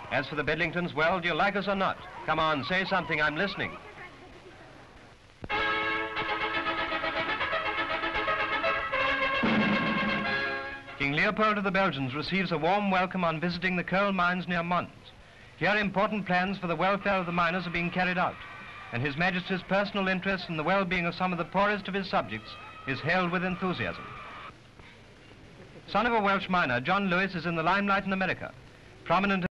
As for the Bedlingtons, well, do you like us or not? Come on, say something, I'm listening. King Leopold of the Belgians receives a warm welcome on visiting the coal mines near Mons. Here important plans for the welfare of the miners are being carried out, and His Majesty's personal interest in the well-being of some of the poorest of his subjects is hailed with enthusiasm. Son of a Welsh miner, John Lewis is in the limelight in America. Prominent